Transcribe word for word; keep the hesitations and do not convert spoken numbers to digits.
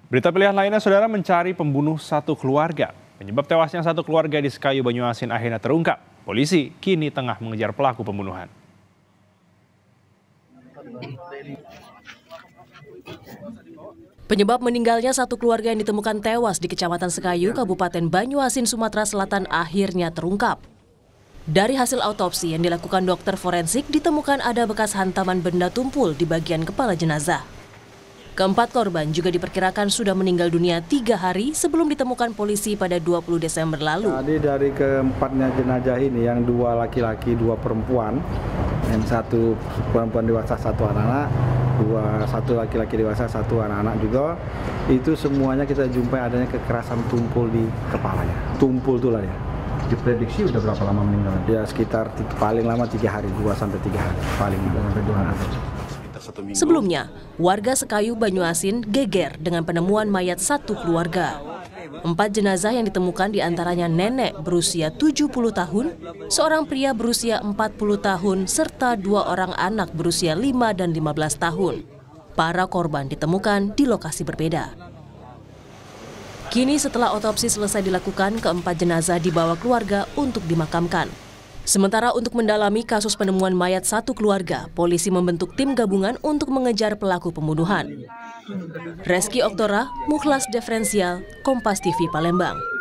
Berita pilihan lainnya, saudara, mencari pembunuh satu keluarga. Penyebab tewasnya satu keluarga di Sekayu, Banyuasin akhirnya terungkap. Polisi kini tengah mengejar pelaku pembunuhan. Penyebab meninggalnya satu keluarga yang ditemukan tewas di Kecamatan Sekayu, Kabupaten Banyuasin, Sumatera Selatan akhirnya terungkap. Dari hasil autopsi yang dilakukan dokter forensik, ditemukan ada bekas hantaman benda tumpul di bagian kepala jenazah. Keempat korban juga diperkirakan sudah meninggal dunia tiga hari sebelum ditemukan polisi pada dua puluh Desember lalu. Jadi dari keempatnya jenazah ini, yang dua laki-laki, dua perempuan, yang satu perempuan dewasa, satu anak-anak, dua satu laki-laki dewasa, satu anak-anak juga, itu semuanya kita jumpai adanya kekerasan tumpul di kepalanya. Tumpul itulah ya. Diprediksi udah berapa lama meninggal? Ya sekitar paling lama tiga hari, dua sampai tiga hari paling sampai dua hari. Sebelumnya, warga Sekayu, Banyuasin geger dengan penemuan mayat satu keluarga. Empat jenazah yang ditemukan diantaranya nenek berusia tujuh puluh tahun, seorang pria berusia empat puluh tahun, serta dua orang anak berusia lima dan lima belas tahun. Para korban ditemukan di lokasi berbeda. Kini setelah otopsi selesai dilakukan, keempat jenazah dibawa keluarga untuk dimakamkan. Sementara untuk mendalami kasus penemuan mayat satu keluarga, polisi membentuk tim gabungan untuk mengejar pelaku pembunuhan. Reski Oktora, Mukhlas Diferensial, Kompas T V Palembang.